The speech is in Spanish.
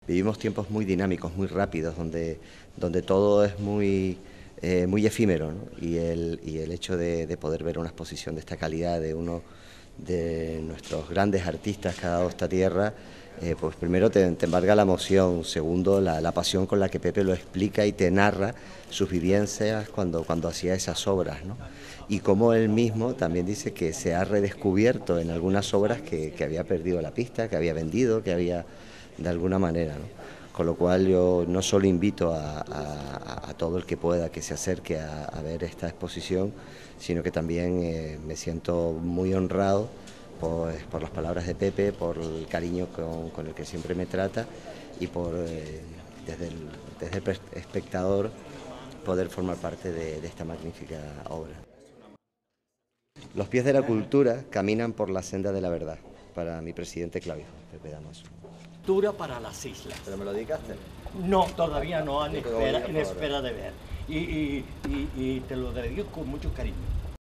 Vivimos tiempos muy dinámicos, muy rápidos, donde todo es muy efímero, ¿no? Y el hecho de poder ver una exposición de esta calidad de uno de nuestros grandes artistas que ha dado esta tierra, pues primero te embarga la emoción, segundo la pasión con la que Pepe lo explica y te narra sus vivencias cuando hacía esas obras, ¿no? Y como él mismo también dice que se ha redescubierto en algunas obras que había perdido la pista, que había vendido, que había de alguna manera, ¿no? Con lo cual yo no solo invito a todo el que pueda que se acerque a ver esta exposición, sino que también me siento muy honrado por las palabras de Pepe, por el cariño con el que siempre me trata y por desde el espectador poder formar parte de esta magnífica obra. Los pies de la cultura caminan por la senda de la verdad, para mi presidente Clavijo, Pepe Damaso. Dura para las islas. ¿Pero me lo dedicaste? No, todavía no, en espera de ver. Y te lo dedico con mucho cariño.